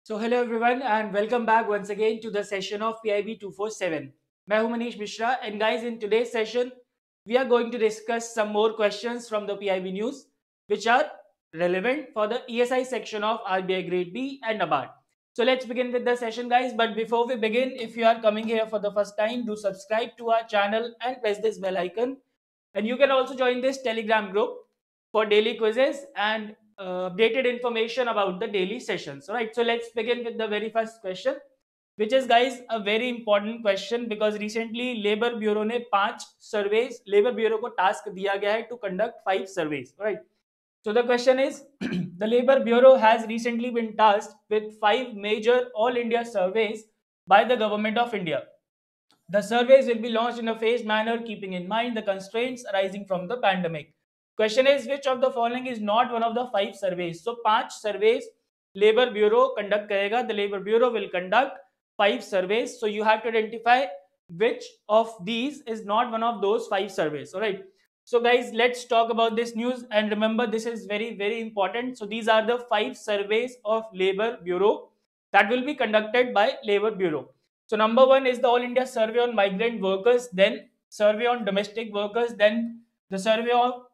So hello everyone and welcome back once again to the session of PIB 247. मैं हूं Manish Mishra and guys in today's session we are going to discuss some more questions from the PIB news which are relevant for the ESI section of RBI Grade B and NABARD. So let's begin with the session guys, but before we begin, if you are coming here for the first time, do subscribe to our channel and press this bell icon, and you can also join this Telegram group for daily quizzes and updated information about the daily sessions. All right, so let's begin with the very first question, which is guys a very important question because recently Labor Bureau ने 5 surveys, Labor Bureau को task दिया गया है to conduct 5 surveys. All right. So the question is, the Labor Bureau has recently been tasked with 5 major all India surveys by the government of India. The surveys will be launched in a phased manner, keeping in mind the constraints arising from the pandemic. Question is, which of the following is not one of the 5 surveys? So 5 surveys Labor Bureau conduct करेगा. The Labor Bureau will conduct 5 surveys. So you have to identify which of these is not one of those 5 surveys. All right. So guys, let's talk about this news and remember this is very important. So these are the 5 surveys of Labor Bureau that will be conducted by Labor Bureau. So number one is the All India Survey on Migrant Workers, then survey on domestic workers, then the survey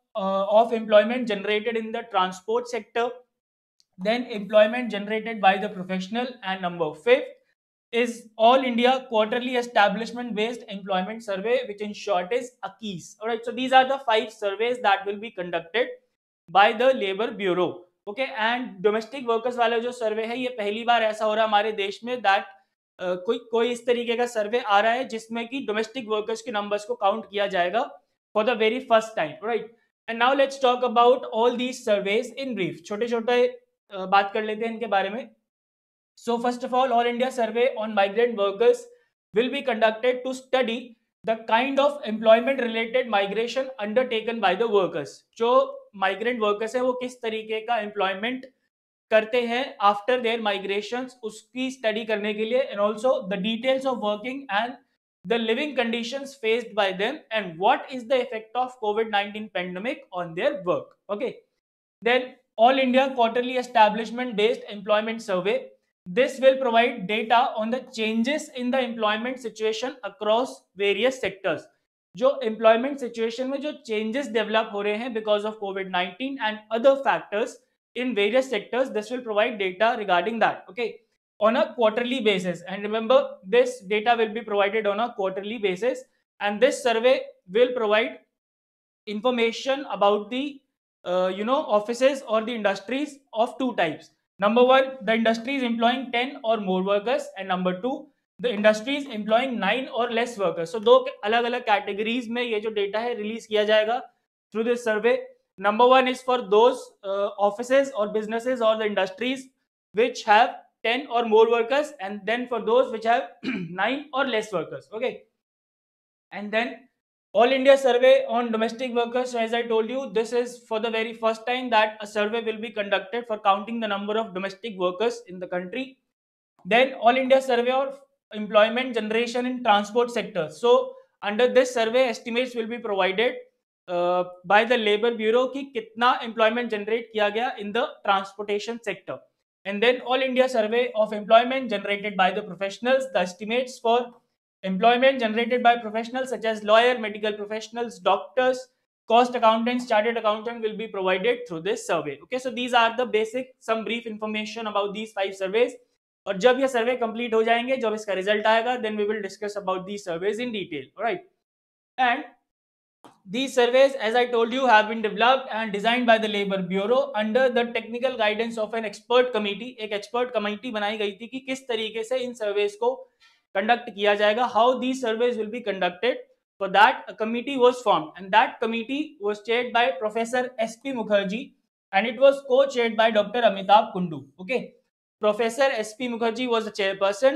of employment generated in the transport sector, then employment generated by the professional, and number fifth is All India Quarterly Establishment Based Employment Survey, which in short is AKIS. All right, so these are the 5 surveys that will be conducted by the Labor Bureau. Okay, and domestic workers वाला जो सर्वे है ये पहली बार ऐसा हो रहा है हमारे देश में दैट कोई इस तरीके का सर्वे आ रहा है जिसमें कि डोमेस्टिक वर्कर्स के नंबर्स को काउंट किया जाएगा for the very first time, right. And now let's talk about all these surveys in brief. छोटे छोटे बात कर लेते हैं इनके बारे में. So first of all India survey on migrant workers will be conducted to study the kind of employment related migration undertaken by the workers. जो migrant workers है वो किस तरीके का employment करते हैं after their migrations, उसकी study करने के लिए, and also the details of working and the living conditions faced by them and what is the effect of COVID-19 pandemic on their work. Okay. Then All India Quarterly Establishment Based Employment Survey. This will provide data on the changes in the employment situation across various sectors. जो employment situation में जो changes develop हो रहे हैं because of COVID-19 and other factors in various sectors, this will provide data regarding that. Okay, on a quarterly basis. And remember, this data will be provided on a quarterly basis, and this survey will provide information about the offices or the industries of two types. Number one, the industries employing 10 or more workers, and number two, the industries employing 9 or less workers. So दो अलग अलग categories में ये जो data है release किया जाएगा through this survey. Number one is for those offices or businesses or the industries which have 10 or more workers, and then for those which have 9 or less workers. Okay, and then All India Survey on Domestic Workers. So as I told you, this is for the very first time that a survey will be conducted for counting the number of domestic workers in the country. Then All India Survey of Employment Generation in Transport Sector. So under this survey, estimates will be provided by the Labor Bureau कि कितना employment generate किया गया in the transportation sector. And then All India Survey of Employment generated by the professionals. The estimates for employment generated by professionals such as lawyer, medical professionals, doctors, cost accountants, chartered accountant will be provided through this survey. Okay, so these are the basic, some brief information about these 5 surveys. और जब ये सर्वे complete हो जाएंगे, जब इसका result आएगा, then we will discuss about these surveys in detail. All right, and these surveys, as I told you, have been developed and designed by the Labor Bureau under the technical guidance of an expert committee. एक expert committee बनाई गई थी कि किस तरीके से इन surveys को conduct किया जाएगा, how these surveys will be conducted. For that, a committee was formed, and that committee was chaired by Professor S.P. Mukherjee, and it was co-chaired by Dr. Amitabh Kundu. Okay, Professor S.P. Mukherjee was the chairperson,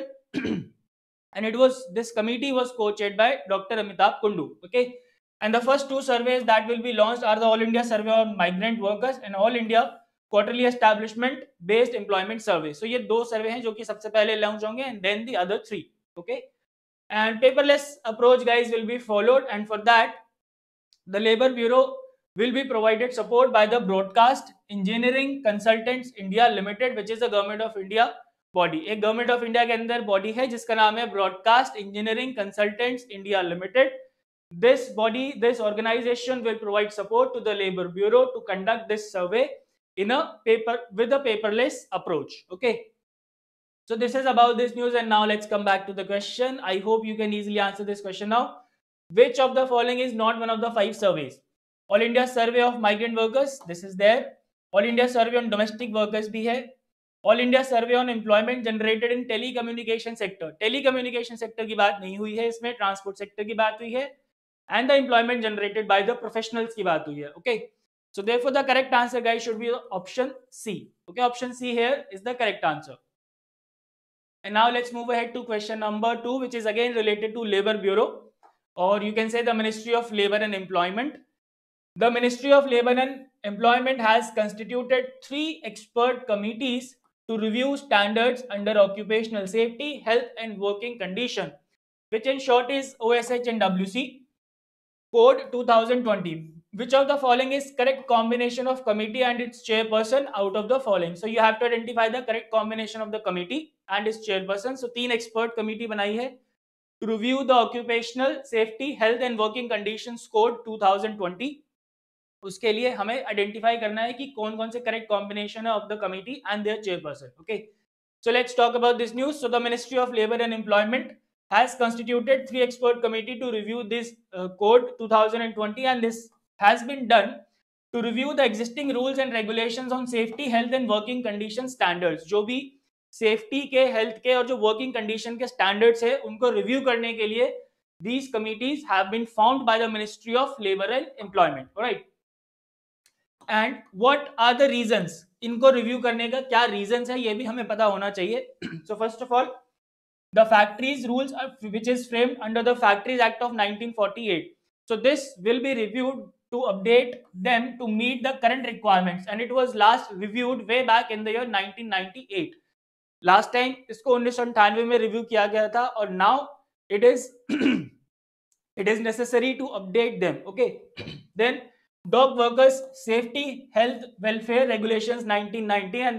and this committee was co-chaired by Dr. Amitabh Kundu. Okay. And the first 2 surveys that will be launched are the All India Survey on Migrant Workers and All India Quarterly Establishment Based Employment Survey. So ये 2 survey हैं जो कि सबसे पहले launch होंगे, and then the other 3. Okay, and paperless approach guys will be followed, and for that the Labor Bureau will be provided support by the Broadcast Engineering Consultants India Limited, which is the government of India body, एक government of India के अंदर body है जिसका नाम है broadcast engineering consultants India limited. This organization will provide support to the Labor Bureau to conduct this survey with a paperless approach. Okay. So this is about this news, and now let's come back to the question. I hope you can easily answer this question now. Which of the following is not one of the 5 surveys? All India Survey of Migrant Workers, this is there. All India Survey on Domestic Workers भी है. All India Survey on Employment Generated in Telecommunication Sector. Telecommunication sector की बात नहीं हुई है इसमें, transport sector की बात हुई है, and the employment generated by the professionals की बात हुई है. Okay. So therefore the correct answer, guys, should be option C. Okay, option C here is the correct answer. And now let's move ahead to question number 2, which is again related to Labor Bureau, or you can say the Ministry of Labor and Employment. The Ministry of Labor and Employment has constituted 3 expert committees to review standards under occupational safety, health and working condition, which in short is OSH and WC Code 2020. Which of the following is correct combination of committee and its chairperson out of the following? So you have to identify the correct combination of the committee and its chairperson. So 3 expert committee बनाई है to review the occupational safety, health and working conditions code 2020. उसके लिए हमें identify करना है कि कौन कौन से करेक्ट कॉम्बिनेशन है of the committee and their chairperson. Okay, so let's talk about this news. So the ministry of labour and employment has constituted 3 expert committee to review this code 2020, and this has been done to review the existing rules and regulations on safety, health and working condition standards. जो भी safety के, health के और जो working condition के standards है उनको review करने के लिए these committees have been formed by the Ministry of Labor and Employment. Alright. And what are the reasons? इनको रिव्यू करने का क्या रीजंस है ये भी हमें पता होना चाहिए. So first of all, the factories rules which is framed under the Factories Act of 1948. So this will be reviewed to update them to meet the current requirements, and it was last reviewed way back in the year 1998. Last time इसको 1998 में review किया गया था, और now it is necessary to update them. Okay. Then Dock Workers Safety, Health, Welfare Regulations 1990, and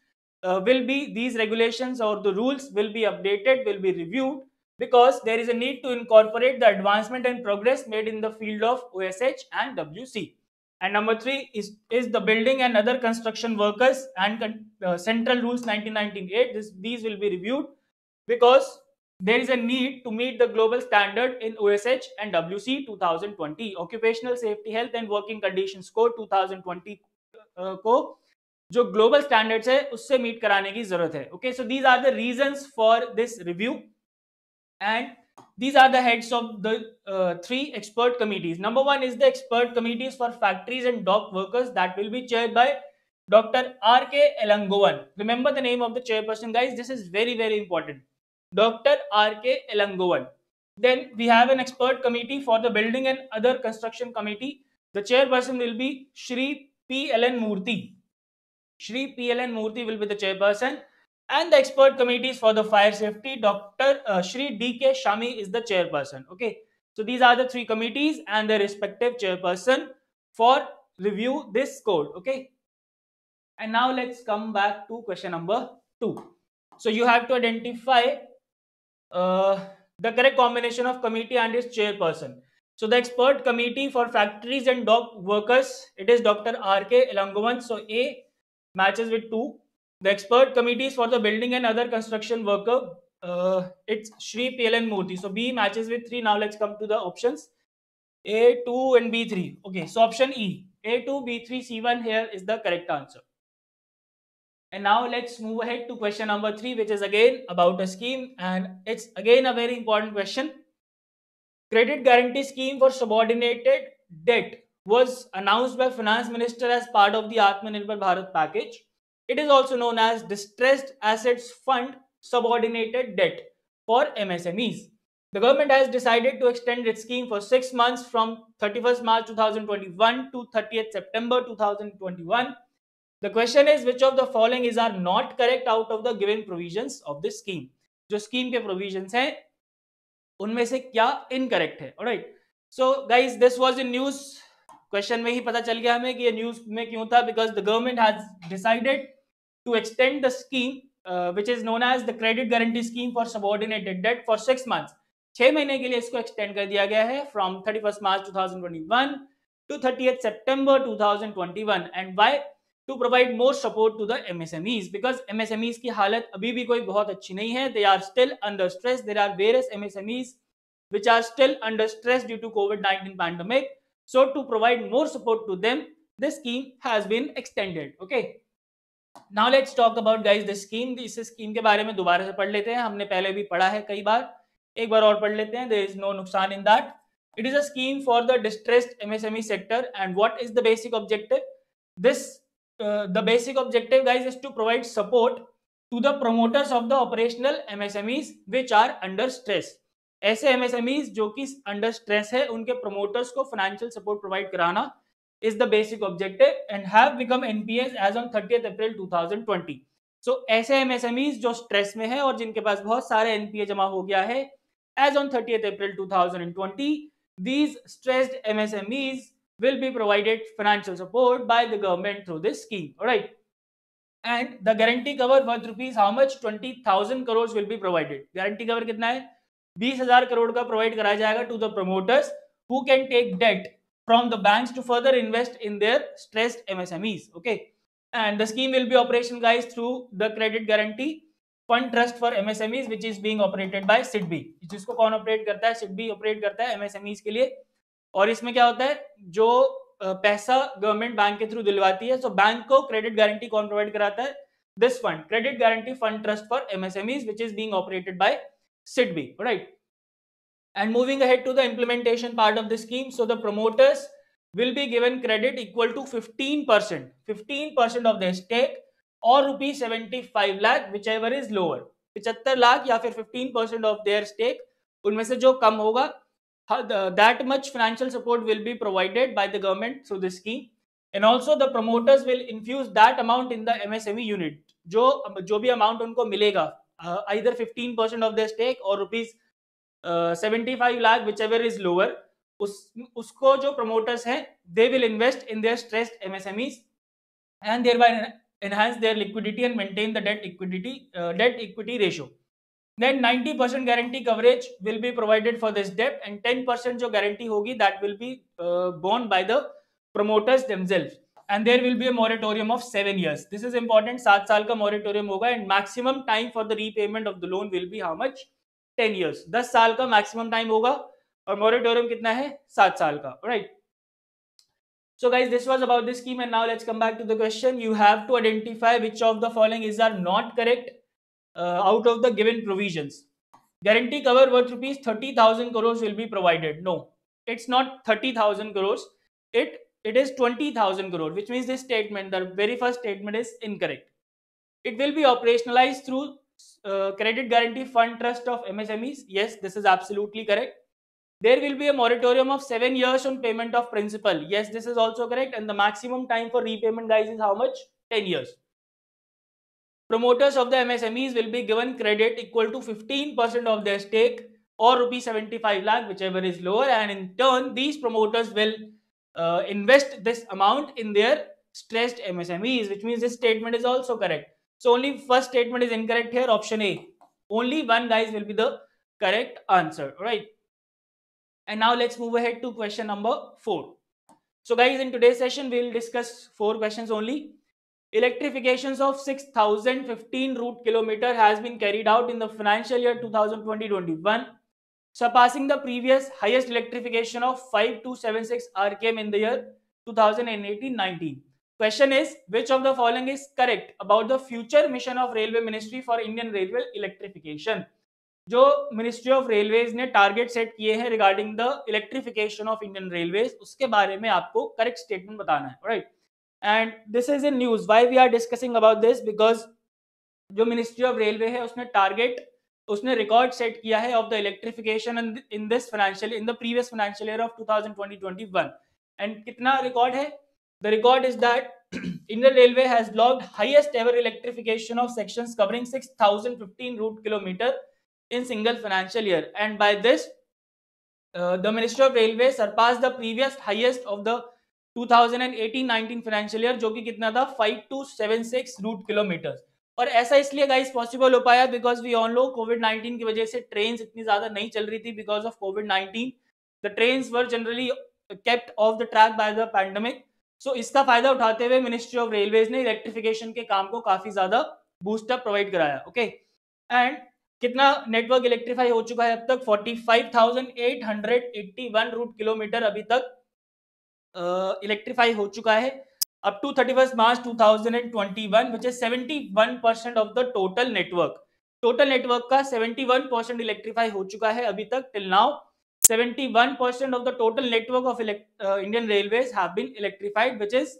these regulations or the rules will be updated, will be reviewed, because there is a need to incorporate the advancement and progress made in the field of OSH and WC. And number 3 is the Building and Other Construction Workers and Central Rules 1998. These will be reviewed because there is a need to meet the global standard in OSH and WC 2020. Occupational Safety, Health and Working Conditions Code 2020 को जो global standards है उससे meet कराने की जरूरत है. Okay, so these are the reasons for this review, and these are the heads of the 3 expert committees. Number 1 is the expert committees for factories and dock workers, that will be chaired by Dr. R.K. Elangovan. Remember the name of the chairperson, guys. This is very, very important. Dr. R.K. Elangovan. Then we have an expert committee for the building and other construction committee. The chairperson will be Shri P.L.N. Murthy. Shri P.L.N. Murthy will be the chairperson, and the expert committees for the fire safety, Dr. Shri D.K. Shami is the chairperson. Okay, so these are the 3 committees and their respective chairperson for review this code. Okay, and now let's come back to question number 2. So you have to identify the correct combination of committee and its chairperson. So the expert committee for factories and dock workers, it is Dr. R.K. Elangovan. So A matches with 2. The expert committees for the building and other construction worker, it's Shri P.L.N. Murthy. So B matches with 3. Now let's come to the options A, 2 and B3. Okay, so option E, A2, B3, C1 here is the correct answer. And now let's move ahead to question number 3, which is again about a scheme, and it's again a very important question. Credit guarantee scheme for subordinated debt was announced by Finance Minister as part of the Atmanirbhar Bharat package. It is also known as Distressed Assets Fund Subordinated Debt for MSMEs. The government has decided to extend its scheme for 6 months from 31st March 2021 to 30th September 2021. The question is, which of the following is are not correct out of the given provisions of this scheme? जो scheme के provisions हैं उनमें से क्या incorrect है. Alright, so guys this was in news. Question में ही पता चल गया हमें कि ये न्यूज़ में क्यों था, because the government has decided to extend the scheme which is known as the credit guarantee scheme for subordinated debt for 6 months. 6 महीने के लिए इसको एक्सटेंड कर दिया गया है from 31st March 2021 to 30th September 2021. And why? To provide more support to the MSMEs, because MSMEs की हालत अभी भी कोई बहुत अच्छी नहीं है. They are still under stress. There are various MSMEs which are still under stress due to COVID-19 pandemic. So to provide more support to them, this scheme has been extended. Okay. Now let's talk about guys this scheme. इस scheme के बारे में दोबारा से पढ़ लेते हैं. हमने पहले भी पढ़ा है कई बार, एक बार और पढ़ लेते हैं. There is no नुकसान in that. It is a scheme for the distressed MSME sector. And what is the basic objective? The basic objective guys is to provide support to the promoters of the operational MSMEs which are under stress. ऐसे MSMEs जो कि under stress है, उनके promoters को financial support provide कराना is the basic objective and have become NPAs as on 30th April 2020. So ऐसे MSMEs जो stress में है और जिनके पास बहुत सारे NPA जमा हो गया है as on 30th April 2020, these stressed MSMEs will be provided financial support by the government through this scheme. All right. And the guarantee cover worth rupees how much? 20,000 crores will be provided. Guarantee cover कितना है? 20,000 करोड़ का provide कराया जाएगा to the promoters who can take debt from the banks to further invest in their stressed MSMEs. Okay. And the scheme will be operational guys through the credit guarantee fund trust for MSMEs which is being operated by SIDBI. जिसको कौन operate करता है? SIDBI operate करता है MSMEs के लिए. और इसमें क्या होता है, जो पैसा गवर्नमेंट बैंक के थ्रू दिलवाती है, तो बैंक को क्रेडिट गारंटी कौन प्रोवाइड कराता है? This fund, credit guarantee fund trust for MSMEs which is being operated by SIDBI. Right. And moving ahead to the implementation part of the scheme, so the promoters will be given credit equal to 15% of their stake or rupees 75 lakh whichever is lower. 75 lakh या फिर 15% of their stake, उनमें से जो कम होगा, that much financial support will be provided by the government through this scheme. And also the promoters will infuse that amount in the MSME unit. जो भी amount उनको मिलेगा, either 15% of their stake or rupees 75 lakh whichever is lower, उसको जो promoters हैं, they will invest in their stressed MSMEs and thereby enhance their liquidity and maintain the debt equity ratio. Then 90% guarantee coverage will be provided for this debt and 10% जो guarantee होगी that will be borne by the promoters themselves. And there will be a moratorium of 7 years. This is important. 7 साल का moratorium होगा and maximum time for the repayment of the loan will be how much? 10 years. 10 साल का maximum time होगा और moratorium कितना है? 7 साल का. Right. So guys, this was about this scheme and now let's come back to the question. You have to identify which of the following are not correct out of the given provisions. Guarantee cover worth rupees 30,000 crores will be provided. No, it's not 30,000 crores. It is 20,000 crores, which means this statement, the very first statement is incorrect. It will be operationalized through credit guarantee fund trust of MSMEs. Yes, this is absolutely correct. There will be a moratorium of 7 years on payment of principal. Yes, this is also correct. And the maximum time for repayment guys is how much? 10 years. Promoters of the MSMEs will be given credit equal to 15% of their stake or rupees 75 lakh whichever is lower, and in turn these promoters will invest this amount in their stressed MSMEs, which means this statement is also correct. So only first statement is incorrect here, option A. Only one guys will be the correct answer, right? And now let's move ahead to question number 4. So guys, in today's session we will discuss 4 questions only. Electrifications of 6,015 route kilometer has been carried out in the financial year 2020-21, surpassing the previous highest electrification of 5276 RKM in the year 2018-19. Question is, which of the following is correct about the future mission of Railway Ministry for Indian Railway electrification? जो ministry of railways ने target set किए हैं regarding the electrification of Indian railways, उसके बारे में आपको correct statement बताना है, right? And this is in news. Why we are discussing about this? Because जो मिनिस्ट्री ऑफ रेलवे है उसने रिकॉर्ड सेट किया है of the electrification in the previous financial year of 2020-21. And कितना रिकॉर्ड है? The record is that Indian Railway has logged highest ever electrification of sections covering 6,015 route kilometer in single financial year, and by this the Ministry of Railway surpassed the previous highest of the 2018-19 financial year, जो कि कितना था? 5276 route kilometers. और ऐसा इसलिए guys possible हो पाया because we all know कोविड-19 की वजह से ट्रेन इतनी ज्यादा नहीं चल रही थी बिकॉज ऑफ कोविड-19 the trains were generally kept off the track by the pandemic. So इसका फायदा उठाते हुए मिनिस्ट्री ऑफ रेलवेज ने इलेक्ट्रिफिकेशन के काम को काफी ज्यादा बूस्टअप प्रोवाइड कराया. ओके एंड कितना नेटवर्क इलेक्ट्रीफाई हो चुका है अब तक 45,881 रूट किलोमीटर अभी तक इलेक्ट्रीफाई हो चुका है up to 31st March 2021 which is 71% of the total network. Total network का 71% इलेक्ट्रीफाई हो चुका है अभी तक till now. 71% of the total network of Indian Railways have been electrified which is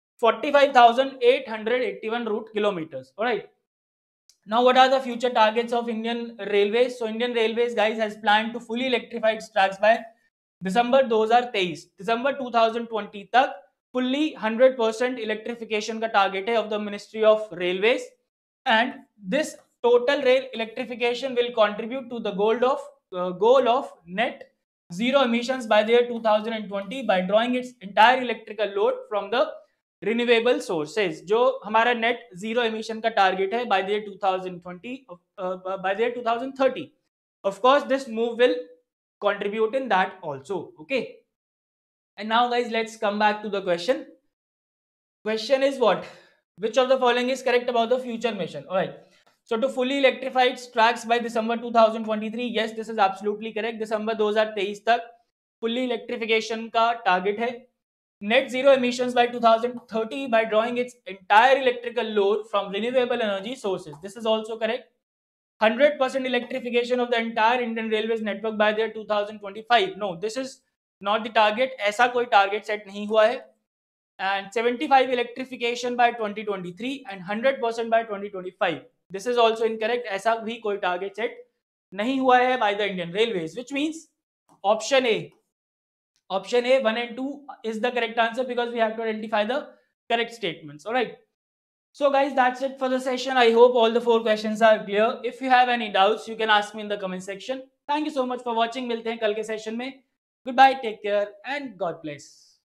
45,881 route kilometers. Alright. Now what are the future targets of Indian Railways? So Indian Railways guys has planned to fully electrify its tracks by December 2023. December 2020 तक fully 100% electrification का target है of the ministry of railways and this total rail electrification will contribute to the goal of net zero emissions by the year 2020 by drawing its entire electrical load from the renewable sources. जो हमारा net zero emission का target है by the year 2020 by the year 2030. Of course this move will contribute in that also. Okay, and now guys let's come back to the question is what, which of the following is correct about the future mission? All right, so to fully electrify its tracks by December 2023, yes this is absolutely correct. December 2023 तक fully electrification का target है. Net zero emissions by 2030 by drawing its entire electrical load from renewable energy sources, this is also correct. 100% electrification of the entire Indian Railways network by the year 2025. No, this is not the target. ऐसा कोई target set नहीं हुआ है. And 75 electrification by 2023 and 100% by 2025. This is also incorrect. ऐसा भी कोई target set नहीं हुआ है by the Indian Railways, which means option A 1 and 2 is the correct answer because we have to identify the correct statements. All right. So guys, that's it for the session. I hope all the 4 questions are clear. If you have any doubts, you can ask me in the comment section. Thank you so much for watching. मिलते हैं कल के session में. Goodbye, take care and God bless.